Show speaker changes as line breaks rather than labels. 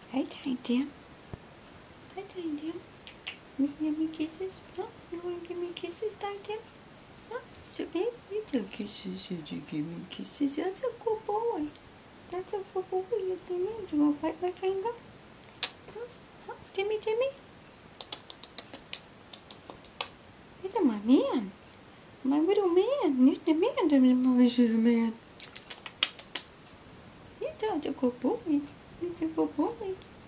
Hey, Tiny Tim. Hey, Tiny Tim. You give me kisses? Huh? You want to give me kisses, Tiny Tim? Huh? You do kisses. Did you give me kisses? That's a good boy. That's a good boy. You think you gonna bite my finger? Huh? Huh? Timmy, Timmy? He's my man. My little man. He's the man. My little man. He's a good boy. He's a good boy.